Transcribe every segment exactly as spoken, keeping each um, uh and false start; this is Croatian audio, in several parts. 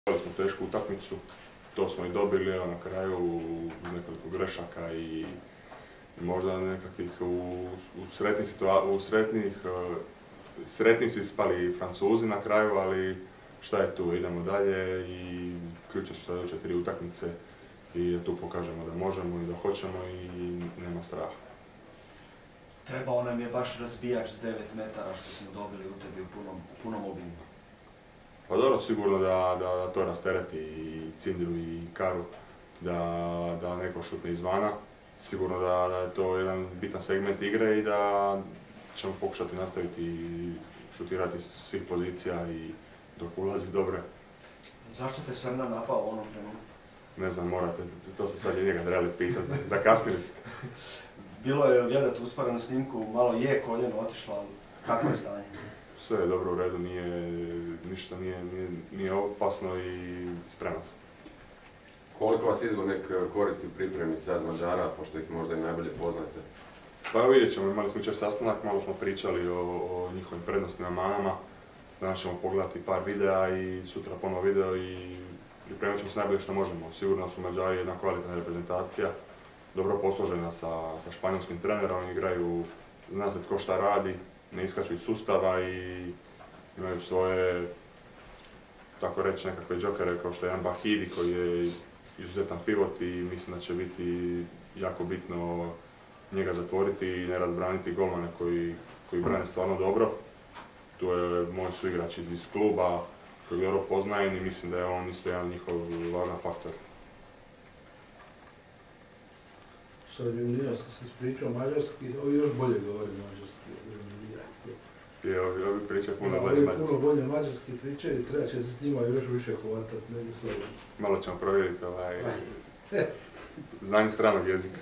Imali smo tešku utakmicu, to smo i dobili, evo na kraju nekoliko grešaka i možda nekakvih u, u sretnih situacijih, u sretnih, sretni su ispali Francuzi na kraju, ali šta je tu, idemo dalje i ključe su sljedeće tri utakmice i tu pokažemo da možemo i da hoćemo i nema straha. Trebao nam je baš razbijač s devet metara što smo dobili u tebi u punom, u punom obimu. Pa dobro, sigurno da, da, da to rastereti i Cindru i Karu, da, da neko šutne izvana. Sigurno da, da je to jedan bitan segment igre i da ćemo pokušati nastaviti šutirati iz svih pozicija i dok ulazi dobre. Zašto te Srna napao u onom trenutku? Ne znam, morate, to ste sad i njega trebali pitati, zakasnili ste. Bilo je gledati usporenu snimku, malo je koljeno otišlo, ali kako je stanje? Sve je dobro u redu, nije, ništa nije, nije, nije opasno i spreman sam. Koliko vas izbornik koristi u pripremi sad Mađara, pošto ih možda i najbolje poznate? Pa vidjet ćemo, imali smo jučer sastanak, malo smo pričali o, o njihovim prednostima, manama. Danas ćemo pogledati par videa i sutra ponovo video i pripremit ćemo se najbolje što možemo. Sigurno su Mađari jedna kvalitetna reprezentacija, dobro posložena sa, sa španjolskim trenerom, igraju, zna se tko šta radi, ne iskaču iz sustava i imaju svoje, tako reći, nekakve džokere kao što je jedan Bahidi koji je izuzetan pivot i mislim da će biti jako bitno njega zatvoriti i ne razbraniti golmane koji, koji brane stvarno dobro. Tu je moj suigrač iz, iz kluba koji dobro poznajem i mislim da je on isto jedan njihov važan faktor. Sad je sam se ispričao mađarski, ovi još bolje govori mađarski. Je, ovi, ovi pričaju puno da, bolje mađarski. Puno bolje mađarski pričaju i treba će se s njima još više hvatati nego slobodno. Malo ćemo provjeriti ovaj, znanje stranog jezika.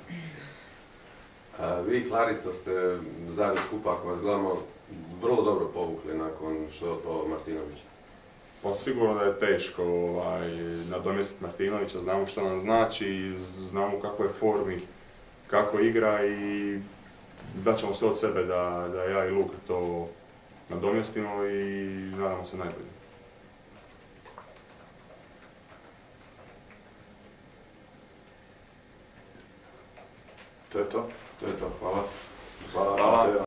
A, vi, Klarica, ste zajedno skupa, ako vas gledamo, vrlo dobro povukli nakon što je to Martinović. Pa sigurno da je teško ovaj, nadomjestiti Martinovića, znamo što nam znači, znamo u kakvoj je formi, kako igra i daćemo sve od sebe da, da ja i Luka to nadomjestimo i nadamo se najbolje. To je to. To je to, hvala.